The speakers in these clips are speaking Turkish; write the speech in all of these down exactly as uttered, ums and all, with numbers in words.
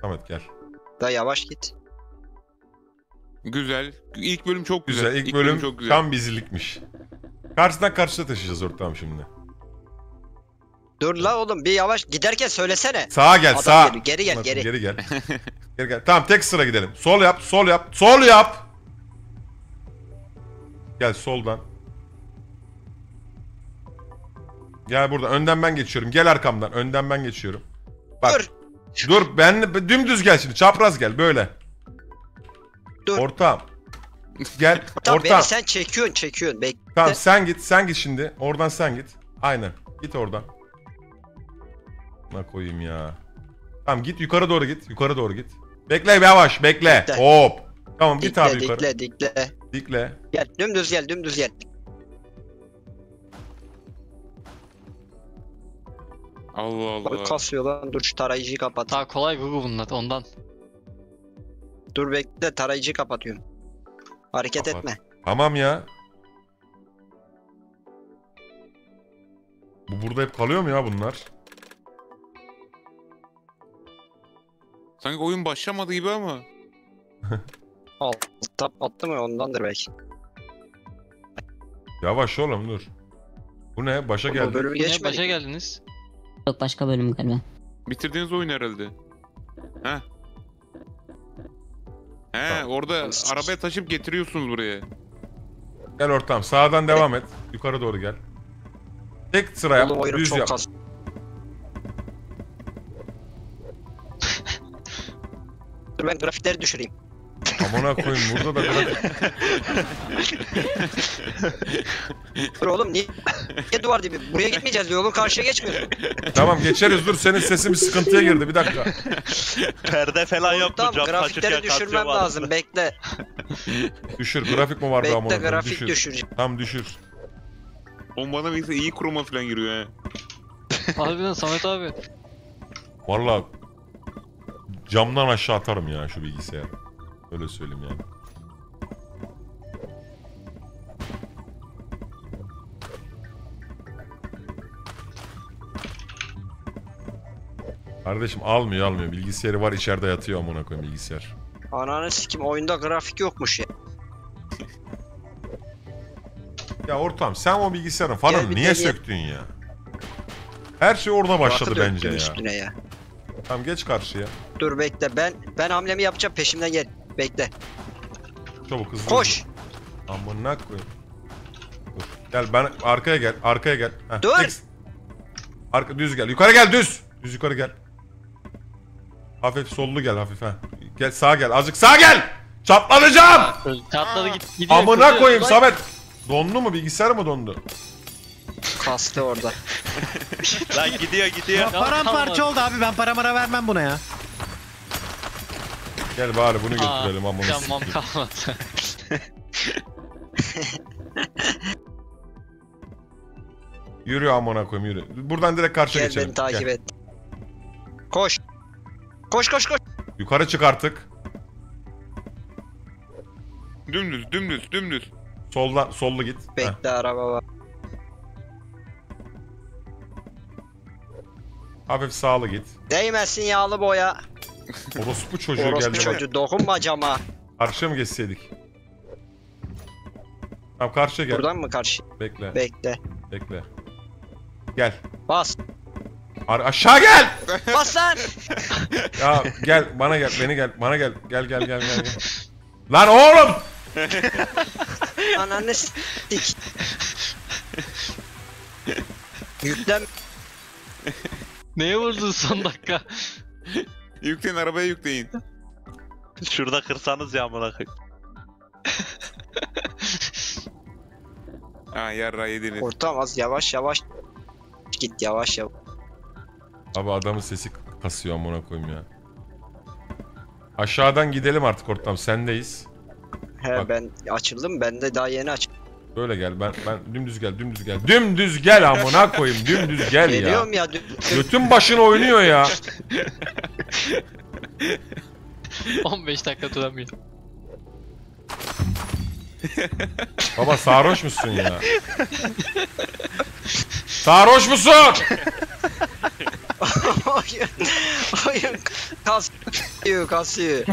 Samet gel. Da yavaş git. Güzel. İlk bölüm çok güzel. Güzel. İlk, İlk bölüm, bölüm çok güzel. tam bizlikmiş. Karşıdan karşıya taşıyacağız ortam şimdi. Dur la oğlum bir yavaş giderken söylesene. Sağa gel, Adam sağa. geliyor. Geri gel, Bakın, geri. Geri gel. Geri gel. Tamam tek sıra gidelim. Sol yap, sol yap, sol yap. Gel soldan. Gel burada. Önden ben geçiyorum. Gel arkamdan. Önden ben geçiyorum. Bak. Dur. Dur. Ben dümdüz gel şimdi. Çapraz gel böyle. Dur. Ortağım. Gel. Tamam Ortağım. beni sen çekiyorsun çekiyorsun. Bekle. Tamam sen git. Sen git şimdi. Oradan sen git. Aynen. Git oradan. Ne koyayım ya. Tamam git yukarı doğru git. Yukarı doğru git. Bekle yavaş. Bekle. Dikle. Hop. Tamam git Dikle abi yukarı. dikle dikle. Dikle. Gel dümdüz gel dümdüz gel. Allah Allah. Kasıyor lan dur şu tarayıcıyı kapat. Daha kolay Google bunlar ondan. Dur bekle tarayıcıyı kapatıyorum. Hareket Kapat. etme. Tamam ya. Bu burada hep kalıyor mu ya bunlar? Sanki oyun başlamadı gibi ama. Altta attı mı ondandır belki. Yavaş oğlum dur. Bu ne? Başa Bu geldi. bölümü Yine geçmedik. başa geldiniz. Yok başka bölüm galiba. Bitirdiğiniz oyun herhalde. He. He Tamam. orada arabaya taşıp getiriyorsunuz buraya. Gel ortam. Sağdan devam et. Yukarı doğru gel. Tek sıra yap. Oğlum oyunu Düz çok yap. kas. Dur ben grafikleri düşüreyim. Amına koyayım burada da grafik. Dur oğlum niye, niye duvar dibi? Buraya gitmeyeceğiz yolun karşıya geçmiyorsun. Tamam geçeriz dur senin sesin bir sıkıntıya girdi bir dakika. Perde falan yok mu? Tamam Cam grafikleri taşırken düşürmem kasıyor vardı. lazım bekle. Düşür grafik mi vardı Bekle amına koyayım grafik düşür. düşüreceğim. Tam düşür. On bana neyse iyi kuruma falan giriyor he. Harbiden Samet abi. Vallahi camdan aşağı atarım ya şu bilgisayarı. Öyle söyleyeyim yani. Kardeşim almıyor almıyor. Bilgisayarı var içeride yatıyor amına koyayım bilgisayar. Ananı sikim oyunda grafik yokmuş ya. Ya ortam sen o bilgisayarın Gel fanını bir niye deneye- söktün ya? Her şey orada başladı Rakı bence döktüm ya. üstüne ya. Tamam geç karşıya. Dur bekle ben ben hamlemi yapacağım peşimden gel. Bekle. Çabuk hızlı. Koş. Amına koyayım. Dur. Gel ben arkaya gel. Arkaya gel. Heh, Dur. tek- Arka düz gel. Yukarı gel düz. Düz yukarı gel. Hafif sollu gel hafif ha. Gel sağa gel. Azıcık sağa gel. Çatlanacağım. Çatladı git gidiyor. Amına gidiyor. koyayım Samet. Dondu mu bilgisayar mı dondu? Kastı orada. Lan gidiyor gidiyor. Ya Paramparça kalmadı. oldu abi, ben para mara vermem buna ya. Gel bari bunu Aa, götürelim amına Tamam sikeyim. kalmadı. Yürü amına koyayım yürü. Buradan direkt karşıya Gel geçelim. beni takip Gel. et. Koş. Koş koş koş. Yukarı çık artık. Dümdüz dümdüz dümdüz. Soldan sollu git. Heh. Bekle araba var. Hafif sağlı git. Değmesin yağlı boya. Orospu çocuğu Orospu geldi. bak. çocuğu dokunma cama. Karşıya mı geçseydik? Tamam karşıya gel. Buradan mı karşı? Bekle. Bekle. Bekle. Gel. Bas. Ar aşağı gel. Bas lan. Ya gel bana gel beni gel bana gel gel gel gel gel. gel. Lan oğlum. Ananı s**tik. Yüklen. Neye vurdun son dakika? Yükleyin arabaya yükleyin. Şurada kırsanız ya amına koyayım. Ha yarra yediniz. Ortam az yavaş yavaş. Git yavaş yavaş. Abi adamın sesi kasıyor amına koyayım ya. Aşağıdan gidelim artık ortam sendeyiz. He Bak. ben açıldım ben de daha yeni açtım. Böyle gel ben ben dümdüz gel dümdüz gel. Dümdüz gel amına koyayım dümdüz gel ya. Geliyorum ya. dü- Götün başına oynuyor ya. on beş dakika duramıyor. Baba sarhoş musun ya? Sarhoş musun? Oyun. Oyun. Kasıyor kasıyor.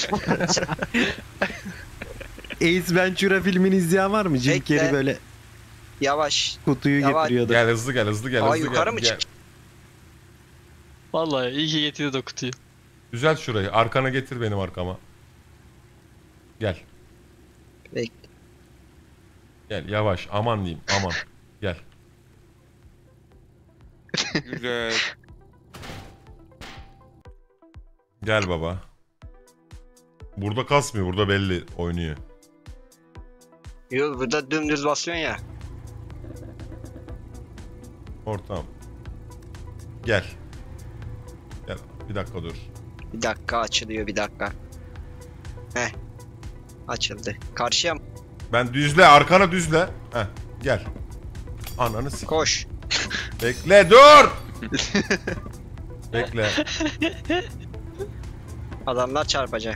Ace Ventura filmini izleyen var mı? Jim Bekle. Carrey böyle Yavaş. kutuyu Yavaş. getiriyordu. Gel hızlı gel hızlı gel Aa, hızlı yukarı gel. mı Gel. çık? Vallahi iyi ki getirdi o kutuyu. Düzelt şurayı. Arkana getir benim arkama. Gel. Bekle. Gel yavaş. Aman diyeyim. Aman. Gel. Güzel. Gel baba. Burada kasmıyor. Burada belli oynuyor. Yok burada dümdüz basıyorsun ya. Ortam. Gel. Gel. Bir dakika dur. Bir dakika açılıyor bir dakika. Heh. Açıldı. Karşıya mı? Ben düzle. Arkana düzle. Heh. Gel. Ananı sik. Koş. Bekle dur. Bekle. Adamlar çarpacak.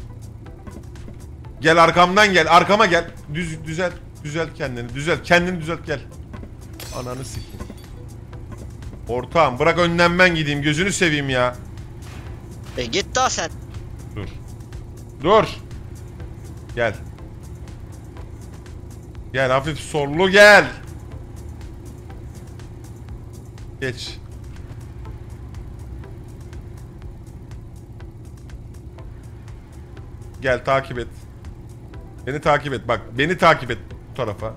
Gel arkamdan gel. Arkama gel. Düz düzelt. Düzelt kendini. Düzelt. Kendini düzelt gel. Ananı sikeyim. Ortağım bırak önden ben gideyim. Gözünü seveyim ya. E git daha sen. Dur. Dur. Gel. Gel hafif sollu gel. Geç. Gel takip et. Beni takip et. Bak beni takip et bu tarafa.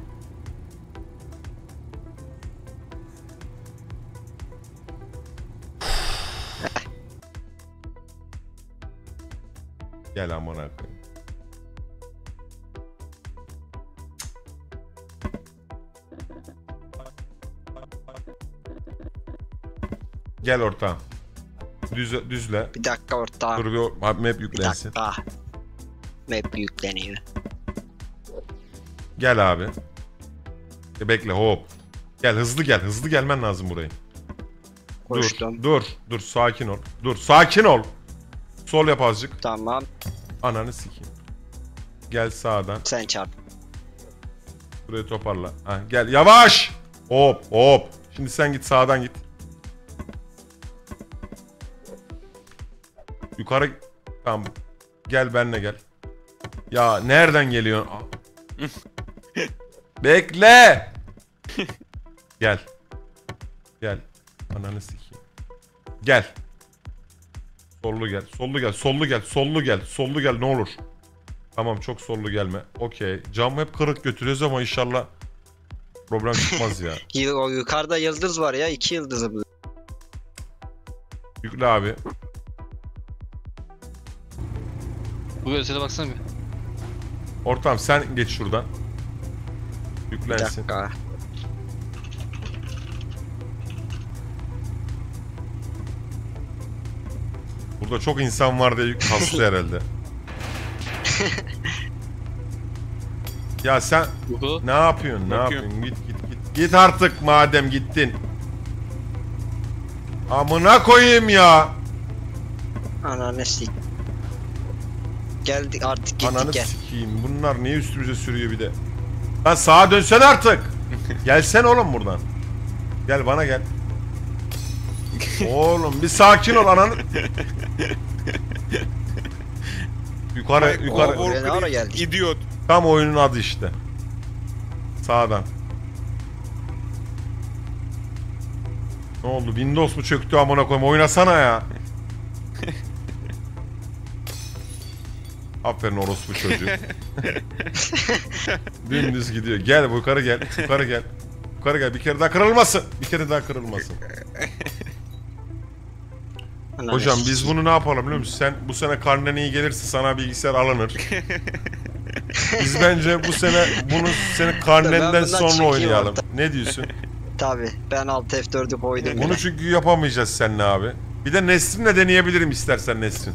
Gel amına koyayım. Gel ortağım. Düz, düzle. Bir dakika orta. Dur bir map Bir yüklensin. dakika. Map yükleniyor. Gel abi. E bekle hop. Gel hızlı gel. Hızlı gelmen lazım burayı. Koştum. Dur. Dur. Dur sakin ol. Dur sakin ol. Sol yap azıcık. Tamam. Ananı sikeyim. Gel sağdan. Sen çarp. Burayı toparla. Ha, gel yavaş. Hop hop. Şimdi sen git sağdan git. Yukarı. Tamam. Gel benimle gel. Ya nereden geliyorsun? Bekle. Gel. Gel. Ananı sikeyim. Gel. Sollu gel. Sollu gel. Sollu gel. Sollu gel. Sollu gel ne olur. Tamam çok sollu gelme. Okey. Cam hep kırık götürüyoruz ama inşallah problem çıkmaz ya. Y- O yukarıda yıldız var ya. iki yıldızı bu. Yükle abi. Bu görsele baksana bir. Ortam sen geç şuradan. Bir Yüklensin. dakika. Burada çok insan var diye yük kastı herhalde. Ya sen Uhu. ne yapıyorsun? Ne Bakıyorum. yapıyorsun? Git git git. Git artık madem gittin. Amına koyayım ya. Ananı sik. Geldik artık gittik Ananı gel. sikeyim. Bunlar niye üstümüze sürüyor bir de? Lan sağa dönsen artık. Gelsen oğlum buradan. Gel bana gel. Oğlum bir sakin ol ananı. Yukarı yukarı. Buraya ne ara geldik? İdiot. Tam oyunun adı işte. Sağdan. Ne oldu? Windows mu çöktü amına koyayım? Oynasana ya. Aferin orospu çocuğu. Dümdüz gidiyor. Gel yukarı gel. Yukarı gel. Yukarı gel. Bir kere daha kırılmasın. Bir kere daha kırılmasın. Ananı Hocam sik. biz bunu ne yapalım biliyor musun? Sen bu sene karnen iyi gelirse sana bilgisayar alınır. Biz bence bu sene bunu senin Ben karnenden bundan sonra çekeyim oynayalım. orada. Ne diyorsun? Tabi ben alt F dördü koydum Bunu bile. çünkü yapamayacağız seninle abi. Bir de Nesrin'le deneyebilirim istersen Nesrin.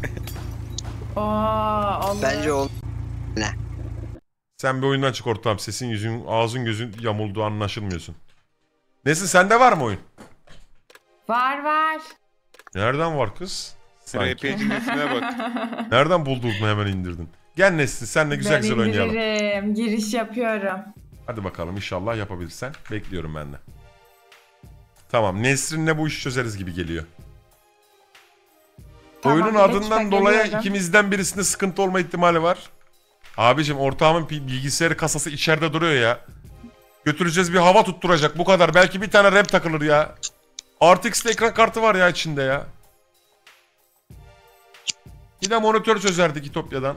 Aa, olur. Bence ol. Sen bir oyundan çık ortağım. Sesin yüzün, ağzın gözün yamuldu anlaşılmıyorsun. Nesrin sende var mı oyun? Var var. Nereden var kız? Sanki. R P G'nin ismine bak. Nereden buldun hemen indirdin? Gel Nesrin senle güzel ben güzel oynayalım. indiririm. Giriş yapıyorum. Hadi bakalım inşallah yapabilirsen. Bekliyorum ben de. Tamam. Nesrin'le bu işi çözeriz gibi geliyor. Tamam, Oyunun geç, adından ben dolayı geliyorum. ikimizden birisinde sıkıntı olma ihtimali var. Abicim ortağımın pi- bilgisayarı kasası içeride duruyor ya. Götüreceğiz bir hava tutturacak bu kadar. Belki bir tane RAM takılır ya. R T X'te ekran kartı var ya içinde ya. Bir de monitör çözerdik İtopya'dan.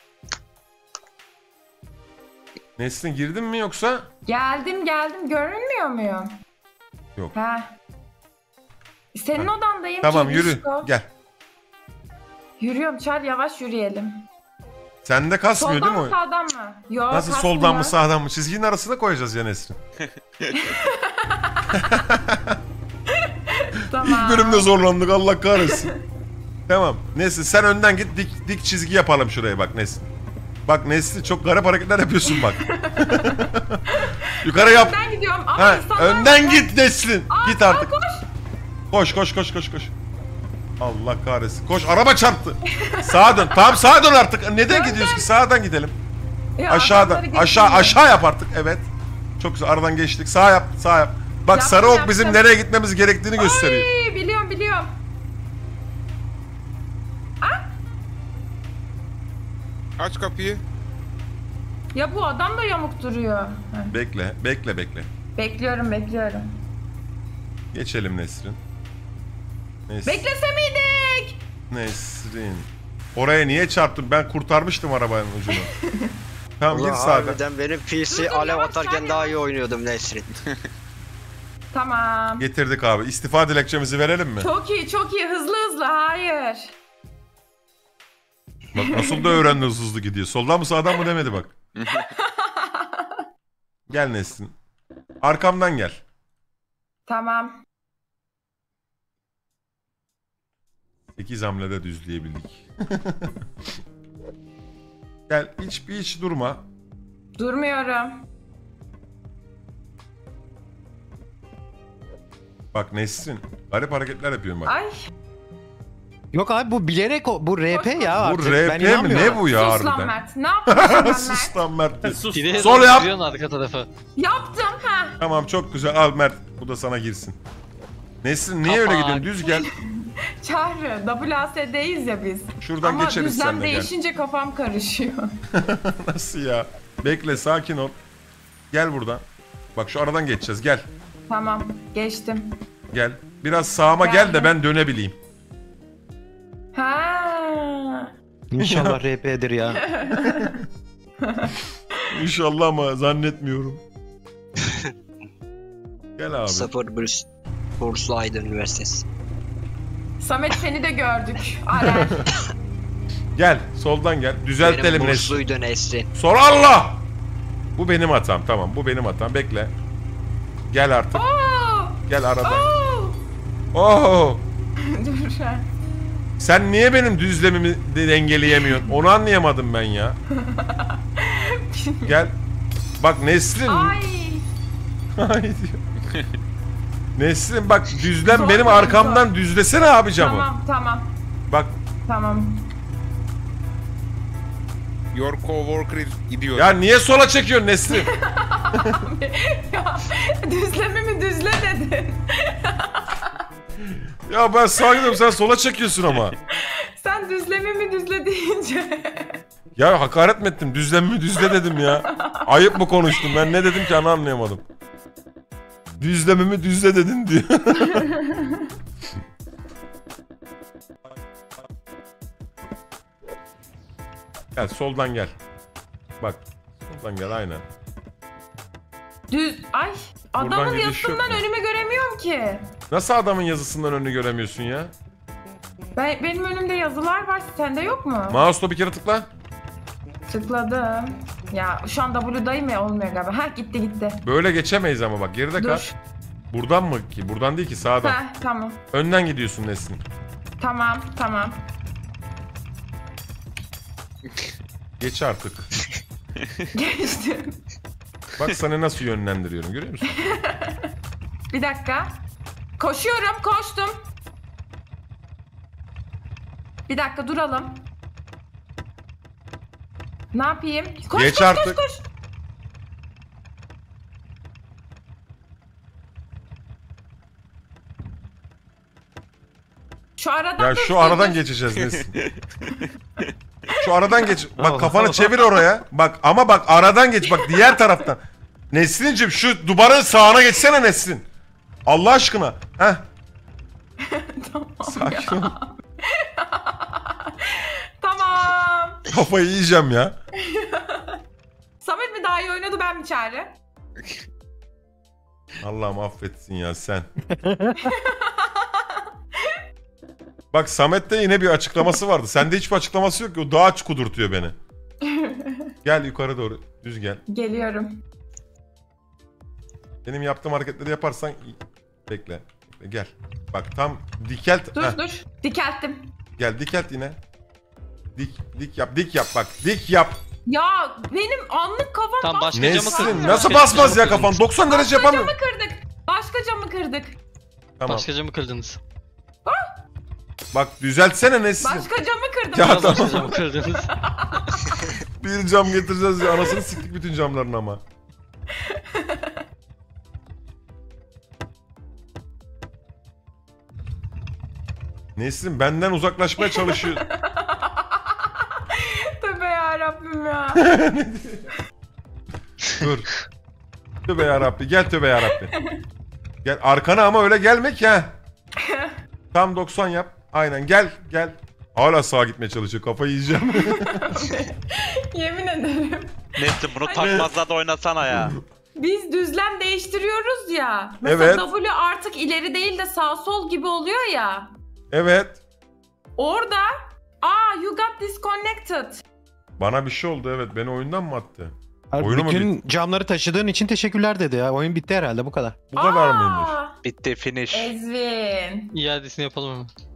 Nesrin girdin mi yoksa? Geldim geldim. Görünmüyor muyum? Yok. Ha. Senin Ha. odandayım. Tamam ki, yürü Disko. gel. Yürüyorum Çar, yavaş yürüyelim. Sende kasmıyor Soldan değil mı mi o? sağdan mı? Yok, Nasıl kasmıyor. soldan mı sağdan mı? Çizginin arasına koyacağız ya Nesrin. Tamam. İlk bölümde zorlandık Allah kahretsin. Tamam. Nesrin sen önden git dik, dik çizgi yapalım şuraya bak Nesrin. Bak Nesrin çok garip hareketler yapıyorsun bak. Yukarı yap. Önden gidiyorum. Ama Ha, insanlar önden var. git Nesrin. Aa, Git aa, artık. koş. Koş koş koş koş koş. Allah kahretsin. Koş araba çarptı. Sağa dön. Tamam sağa dön artık. Neden Dön, gidiyoruz dön. ki? Sağdan gidelim. Ya, Aşağıdan. adamları Aşağı geçmiyor. aşağı yap artık. Evet. Çok güzel. Aradan geçtik. Sağ yap. Sağ yap. Bak Yaptım, sarı ok yaptım. bizim nereye gitmemiz gerektiğini gösteriyor. Ay, biliyorum biliyorum. Aç kapıyı. Ya bu adam da yamuk duruyor. Ha. Bekle. Bekle bekle. Bekliyorum bekliyorum. Geçelim Nesrin. Nes Beklese miydik? Nesrin. Oraya niye çarptın? Ben kurtarmıştım arabanın ucunu. Tamam gir Ulan sağdan. harbiden benim P C Dur, dur, alev yavaş, atarken sen daha yavaş. iyi oynuyordum Nesrin. Tamam. Getirdik abi. İstifa dilekçemizi verelim mi? Çok iyi çok iyi, hızlı hızlı, hayır. Bak nasıl da öğrendi hızlı hızlı gidiyor. Soldan mı sağdan mı demedi bak. Gel Nesrin. Arkamdan gel. Tamam. sekiz hamlede düzleyebildik. Gel hiç bir hiç durma. Durmuyorum. Bak Nesrin. Garip hareketler yapıyorum bak. Ay Yok abi bu bilerek o, bu R P ya Bu artık. R Ben P mi? inanmıyorum. Ne bu ya sus lan harbiden? Mert. Ne yapıyorsun ben Sus Mert? lan Mert. Bir de Sol yap. duruyorsun arka tarafa. Yaptım ha. Tamam çok güzel. Al Mert. Bu da sana girsin. Nesrin niye öyle Kapak. gidiyorsun? Düz gel. Çağrı. W A S D'yiz ya biz. Şuradan Ama geçeriz düzlem seninle gel. değişince kafam karışıyor. Nasıl ya? Bekle sakin ol. Gel buradan. Bak şu aradan geçeceğiz. Gel. Tamam geçtim. Gel. Biraz sağıma gel de Geldim. ben dönebileyim. Ha. İnşallah R P'dir ya. İnşallah ama zannetmiyorum. Gel abi. Sıfır burs. Burslu Aydın Üniversitesi. Samet seni de gördük. Arer. Gel. Soldan gel. Düzeltelim Benim Nesrin. bursluydu Nesrin. Sor Allah! Bu benim hatam. Tamam bu benim hatam. Bekle. Gel artık. Oo! Gel aradan. Oo! Oo! Dur. Sen niye benim düzlemimi de dengeleyemiyorsun? Onu anlayamadım ben ya. Gel. Bak Nesrin. Ay. Ay diyor. Nesrin bak düzlem Zor benim benim, arkamdan zor. düzlesene abi camı. Tamam tamam. Bak Tamam. Your coworker gidiyor. ya niye sola çekiyorsun Nesrin? Ya düzlemimi düzle dedin. Ya ben sağa gidiyorum sen sola çekiyorsun ama. Sen düzlemimi düzle deyince. Ya hakaret mi ettim? Düzlemimi düzle dedim ya. Ayıp mı konuştum? Ben ne dedim ki onu anlayamadım. Düzlemimi düzle dedin diyor. Gel soldan gel. Bak soldan gel aynen. Düz... Ay. Adamın gidiş yok yazısından mu? önümü göremiyorum ki. Nasıl adamın yazısından önünü göremiyorsun ya? Ben, benim önümde yazılar var. Sende yok mu? Mouse'la bir kere tıkla. Tıkladım. Ya şu an W'dayım ya, olmuyor galiba. Ha gitti gitti. Böyle geçemeyiz ama bak geride kal. Dur. Buradan mı ki? Buradan değil ki sağdan. Ha tamam. Önden gidiyorsun Nesrin. Tamam tamam. Geç artık. Geçtim. Bak sana nasıl yönlendiriyorum görüyor musun? Bir dakika. Koşuyorum, koştum. Bir dakika duralım. Ne yapayım? Koş Geç koş artık. koş koş. Şu aradan Ya geç, şu aradan dur. geçeceğiz Nesin. Şu aradan geç. Bak Tamam, kafanı tamam. çevir oraya. Bak ama bak aradan geç. Bak diğer taraftan. Nesrin'cim şu duvarın sağına geçsene Nesrin. Allah aşkına. Heh. Tamam Sakin ol. Tamam. Kafayı yiyeceğim ya. Samet mi daha iyi oynadı ben mi Çağrı? Allah'ım affetsin ya sen. Bak Samet'te yine bir açıklaması vardı. Sende hiçbir açıklaması yok ki. O daha aç kudurtuyor beni. Gel yukarı doğru. Düz gel. Geliyorum. Benim yaptığım hareketleri yaparsan... Bekle. Bekle. Gel. Bak tam dikelt. Dur Heh, dur. Dikelttim. gel dikelt yine. Dik dik yap. Dik yap bak. Dik yap. Ya benim anlık kafam Tam bas- başka camı Nesrin kırdın. nasıl Başka basmaz ya camı kafan? kırdınız. doksan derece Başka yapamıyor. camı kırdık. Başka camı kırdık. Tamam. Başka camı kırdınız. Bak düzeltsene Nesrin. Başka camı kırdım. Ya Biraz tamam. başka camı kırdınız. Bir cam getireceğiz ya. Anasını siktik bütün camların ama. Nesrin benden uzaklaşmaya çalışıyor. Tövbe yarabbim ya. Dur. Tövbe yarabbi. Gel tövbe yarabbi. Gel arkana ama öyle gelme ki ha. Tam doksan yap. Aynen gel gel. Hala sağa gitmeye çalışıyor. Kafayı yiyeceğim. Yemin ederim. Nesin bunu takmazla da oynasana ya. Biz düzlem değiştiriyoruz ya. Mesela Evet. W artık ileri değil de sağ sol gibi oluyor ya. Evet. Orada aa you got disconnected. Bana bir şey oldu evet. Beni oyundan mı attı? Abi Oyunu mu bütün camları taşıdığın için teşekkürler dedi ya. Oyun bitti herhalde bu kadar. Bu kadar mıymış? Aa, Bitti finish. Ezvin. İadesini yapalım hemen.